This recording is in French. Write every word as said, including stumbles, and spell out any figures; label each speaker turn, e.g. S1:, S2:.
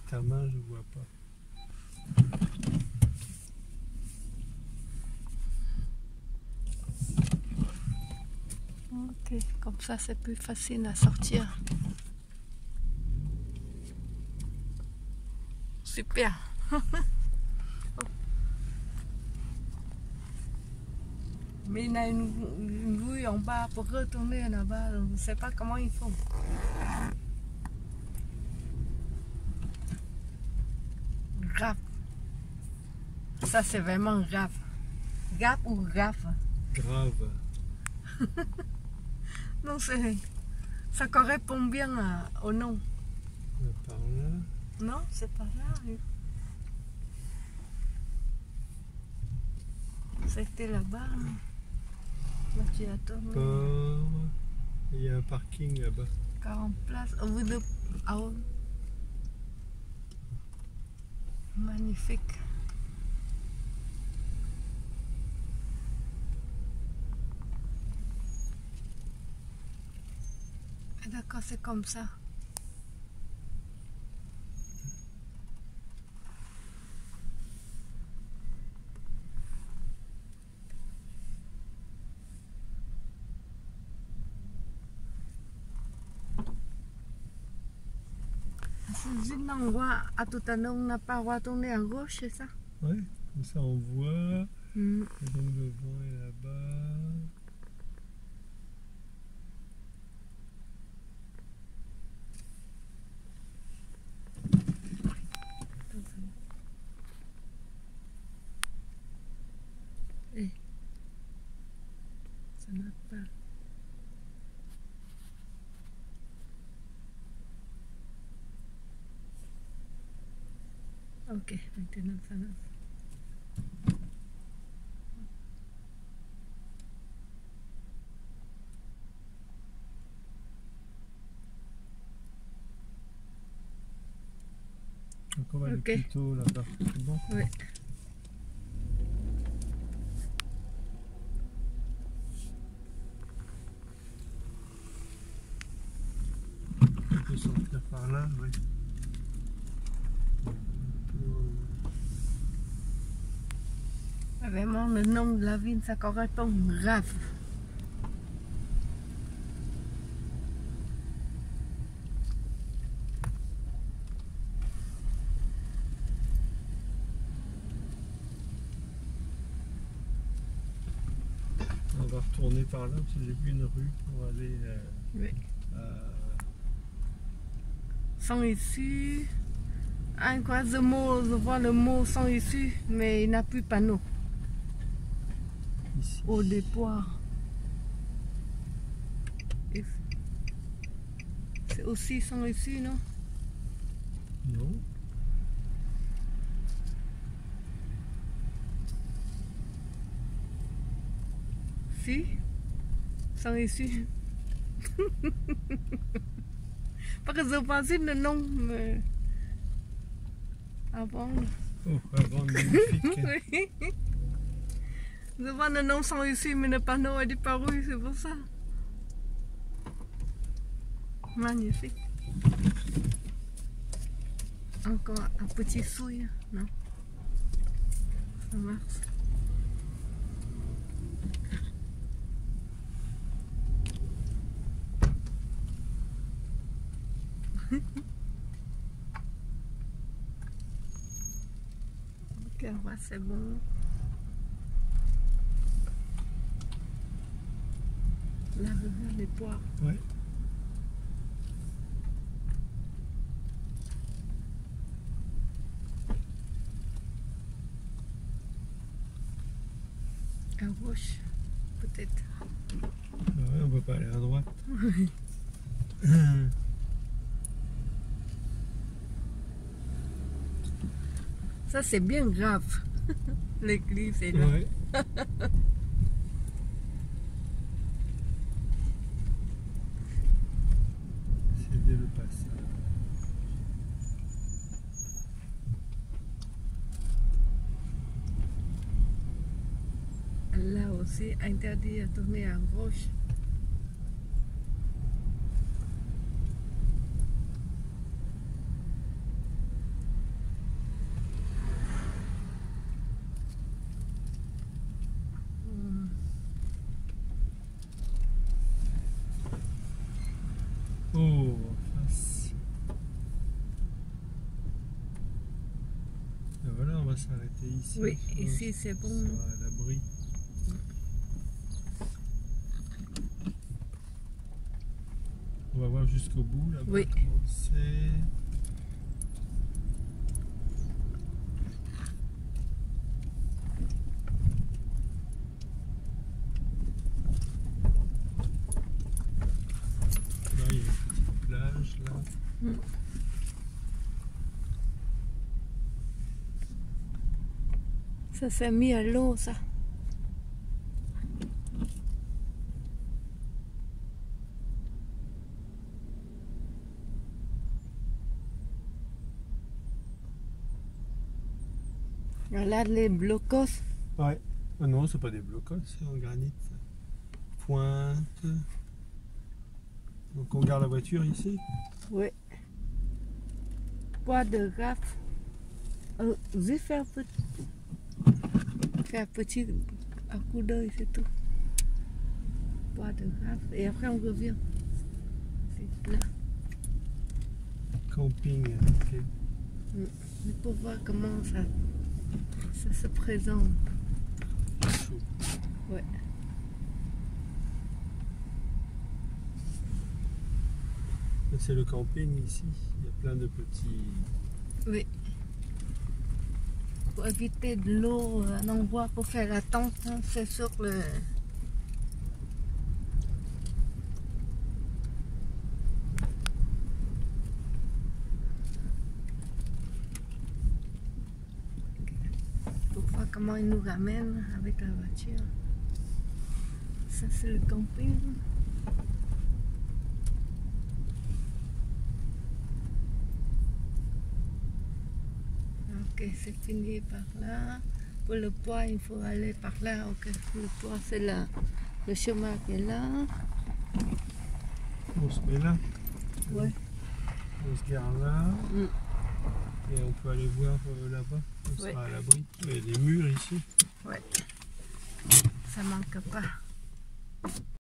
S1: ta main, je vois pas.
S2: Ok, comme ça c'est plus facile à sortir. Super. Mais il y a une, une bouille en bas pour retourner là-bas, je ne sais pas comment ils font. Grave. Ça c'est vraiment grave. Grave ou grave?
S1: Grave.
S2: Non, c'est... ça correspond bien à, au nom.
S1: Par là.
S2: Non, c'est pas là. C'était là-bas. Là, tu as tourné.
S1: Port. Il y a un parking là-bas.
S2: quarante places. Au bout de... Ah ouais. Magnifique. D'accord, c'est comme ça. C'est un endroit à tout à l'heure, on n'a pas retourné à gauche, c'est ça?
S1: Oui, comme ça on voit.
S2: Mm.
S1: Et donc le vent est là-bas.
S2: Eh, ça n'a pas. Ok, maintenant ça va.
S1: Donc on va aller
S2: Ok.
S1: plutôt là-bas. C'est bon?
S2: Oui.
S1: On peut sortir par là, oui.
S2: Vraiment, le nom de la ville, ça correspond grave.
S1: On va retourner par là parce que j'ai vu une rue pour aller euh,
S2: Oui.
S1: à...
S2: Sans issue. Un croise de mots, je vois le mot sans issue, mais il n'a plus panneau.
S1: ici.
S2: Au départ. Et c'est aussi sans issue, non?
S1: Non.
S2: Si? Sans issue. Parce que je pensais le nom, mais... Avant.
S1: Oh, avant magnifique.
S2: Oui. Je vois le nom sans issue, mais le panneau a disparu, c'est pour ça. Magnifique. Encore un petit souille, non? Ça marche. Ok, ouais, c'est bon. Là, je vois les poires.
S1: Ouais.
S2: À gauche, peut-être.
S1: Ah ouais, on peut pas aller à droite.
S2: Ça, c'est bien grave. L'église est là.
S1: Ouais. C'est dès le passage.
S2: Là aussi, interdit à tourner à gauche.
S1: Oh, en face. Et voilà, on va s'arrêter ici.
S2: Oui,
S1: Je
S2: ici
S1: pense
S2: c'est
S1: qu'on
S2: bon.
S1: sera à l'abri. On va voir jusqu'au bout là-bas.
S2: Oui.
S1: Comment c'est. Là, il y a une petite plage là.
S2: Mm. Ça s'est mis à l'eau, ça. Là, les blocos.
S1: Ouais. Ah non, c'est pas des blocos, c'est en granit. Pointe. Donc on garde la voiture ici.
S2: Oui. Bois de gaffe. Euh, juste faire petit. Faire petit à coup d'œil, c'est tout. Bois de gaffe. Et après, on revient. C'est plat.
S1: Camping. Ok.
S2: Mais pour voir comment ça, ça se présente.
S1: Chaud.
S2: Ouais.
S1: C'est le camping ici. Il y a plein de petits.
S2: Oui. Pour éviter de l'eau, un endroit pour faire la tente, hein, c'est sur le. Pour voir comment ils nous ramènent avec la voiture. Ça, c'est le camping. Ok, c'est fini par là. Pour le poids, il faut aller par là. Ok, le poids, c'est là. Le chemin qui est là.
S1: On se met là.
S2: Ouais.
S1: On se gare là.
S2: Mm.
S1: Et on peut aller voir euh, là-bas. On
S2: Ouais.
S1: sera à l'abri. Il y a des murs ici.
S2: Ouais. Ça manque pas.